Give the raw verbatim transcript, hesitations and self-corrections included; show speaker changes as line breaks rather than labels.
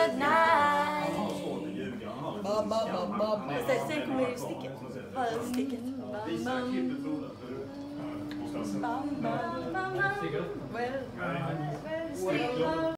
good night.
Han har svårt att ljuga. Han har lite
Bam, bam, bam, bam.
skam.
Sen, sen kommer ju sticket. Ja, sticket. Bam,
Visa
bam.
klippet för Ola.
Bam, bam, bam, bam. Well, well, well.